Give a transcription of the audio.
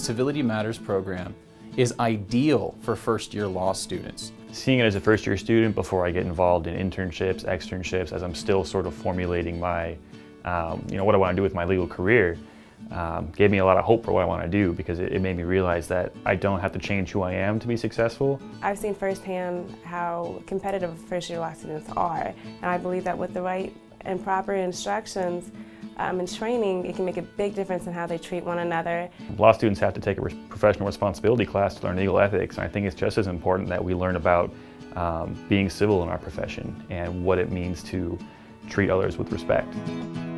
Civility Matters program is ideal for first-year law students. Seeing it as a first-year student before I get involved in internships, externships, as I'm still sort of formulating my, what I want to do with my legal career, gave me a lot of hope for what I want to do, because it made me realize that I don't have to change who I am to be successful. I've seen firsthand how competitive first-year law students are, and I believe that with the right and proper instructions and training, it can make a big difference in how they treat one another. Law students have to take a professional responsibility class to learn legal ethics, and I think it's just as important that we learn about being civil in our profession and what it means to treat others with respect.